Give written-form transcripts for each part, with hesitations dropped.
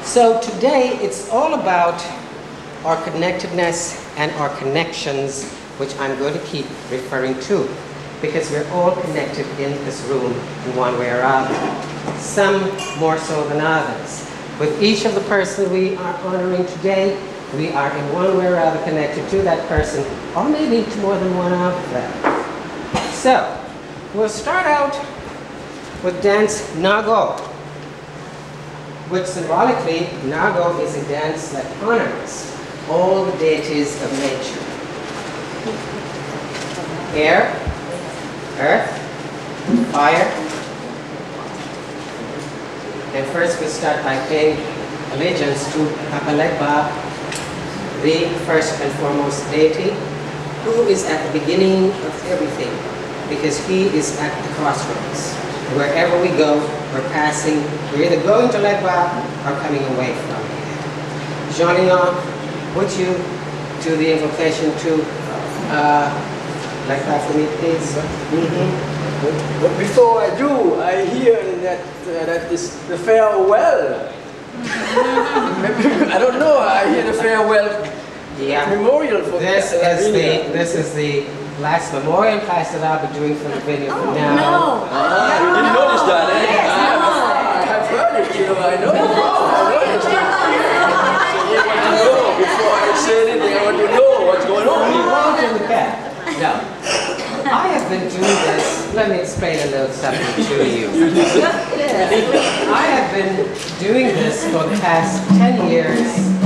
So today it's all about our connectedness and our connections, which I'm going to keep referring to, because we're all connected in this room in one way or other, some more so than others. With each of the person we are honoring today, we are in one way or other connected to that person, or maybe to more than one of them. So, we'll start out with dance Nago, which symbolically, Nago is a dance that honors all the deities of nature. Air, earth, fire. And first we start by paying allegiance to Papalekba, the first and foremost deity, who is at the beginning of everything, because he is at the crossroads. Wherever we go, we're passing, we're either going to Legba or coming away from it. Jean-Léon, would you do the invocation to Legba for me, please? But before I do, I hear that that is the farewell. I don't know. I hear the farewell memorial for this is the last memorial class that I'll be doing for Lavinia from now. No. You didn't notice that, eh? Yes, I've heard it. You know, I know. I noticed it. So you want to know before I say anything. I want to know what's going on. No. I have been doing this. Let me explain a little something to you. I have been doing this for the past 10 years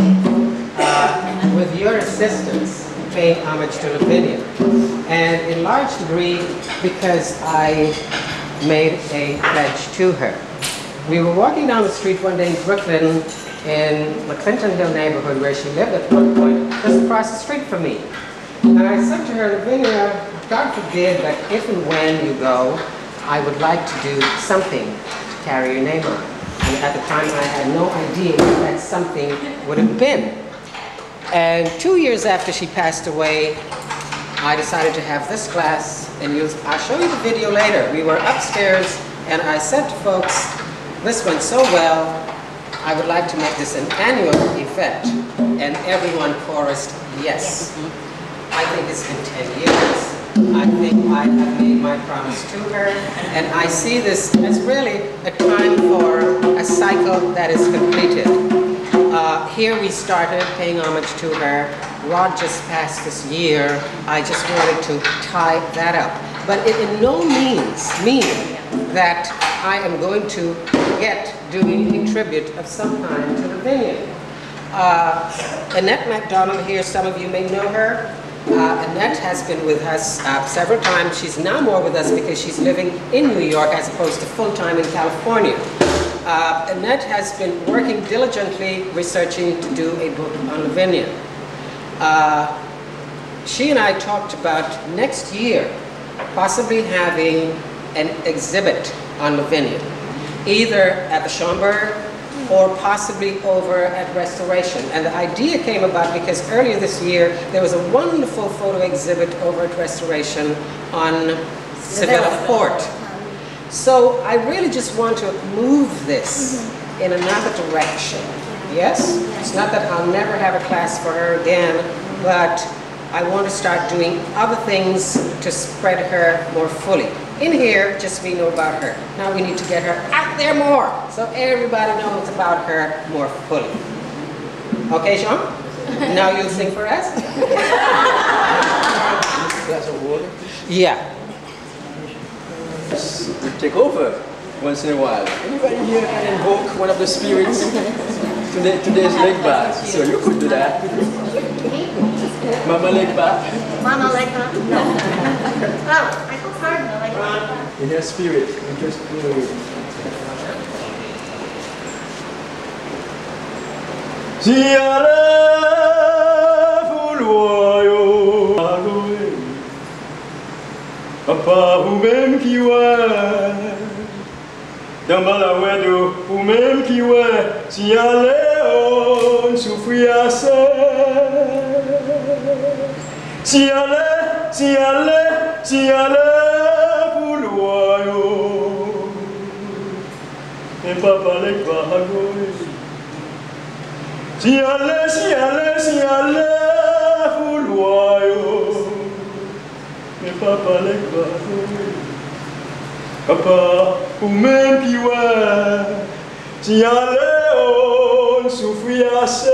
with your assistance, paying homage to Lavinia. And in large degree because I made a pledge to her. We were walking down the street one day in Brooklyn in the Clinton Hill neighborhood where she lived at one point, just across the street from me. And I said to her, Lavinia, God forbid that if and when you go, I would like to do something to carry your name on. And at the time, I had no idea what that something would have been. And 2 years after she passed away, I decided to have this class, and I'll show you the video later. We were upstairs, and I said to folks, this went so well, I would like to make this an annual event. And everyone chorused, yes. I think it's been 10 years. I think I have made my promise to her, and I see this as really a time for a cycle that is completed. Here we started paying homage to her. Rod just passed this year. I just wanted to tie that up. But it in no means means that I am going to forget doing a tribute of some kind to Lavinia. Annette MacDonald here, some of you may know her. Annette has been with us several times. She's now more with us because she's living in New York as opposed to full-time in California. Annette has been working diligently researching to do a book on Lavinia. She and I talked about next year possibly having an exhibit on Lavinia, either at the Schomburg or possibly over at Restoration. And the idea came about because earlier this year, there was a wonderful photo exhibit over at Restoration on Sevilla Fort. So I really just want to move this in another direction. Yes? It's not that I'll never have a class for her again, but I want to start doing other things to spread her more fully. In here, just we know about her. Now we need to get her out there more, so everybody knows about her more fully. Okay, Sean? Now you'll sing for us? Glass of water? Yeah. Take over once in a while. Anybody here can invoke one of the spirits? Today's leg bath, so you could do that. Mama leg bath? Mama leg bath? No. Oh, I go cardinal leg bath. In your spirit, you just do it. Papa, ou même qui ouais, dans la wedo, ou même qui ouais, si allez on souffrir assez, si allez pour le royaume, et papa les bagouilles, Si allez, vouloir, mais papa les papa, ou même qui ouais, si allez, on souffre assez.